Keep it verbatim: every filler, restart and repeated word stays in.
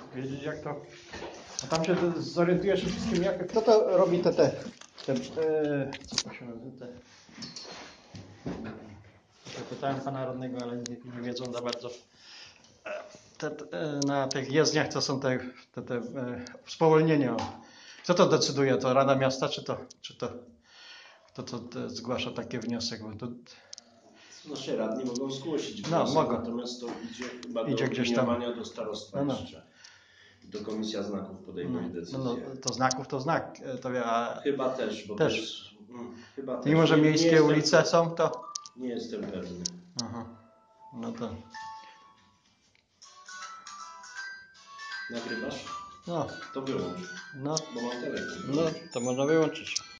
wiedzieć jak to... A tam się zorientujesz wszystkim, jak, kto to robi te, te, te, te co to się nazywa, te... Ja pytałem pana radnego, ale nie, nie wiedzą za bardzo. Te, te, na tych jezdniach to są te, te, te e, spowolnienia. Kto to decyduje? To Rada Miasta, czy to, czy to kto to, to zgłasza taki wniosek? Bo to... Znaczy radni mogą zgłosić No, wniosek, mogą. natomiast to idzie chyba Idzie do gdzieś tam. opiniowania do starostwa No, no. jeszcze. To Komisja Znaków podejmuje No, decyzję. no, no, to znaków to znak. To wie, a Chyba też, bo też. to jest... Mm, chyba też. Mimo, że Nie- miejskie nie ulice jestem, są, to... Nie jestem pewny. Aha. No to... Nagrywasz? No, To wyłącz, no, bo mam telefon. no, to można wyłączyć.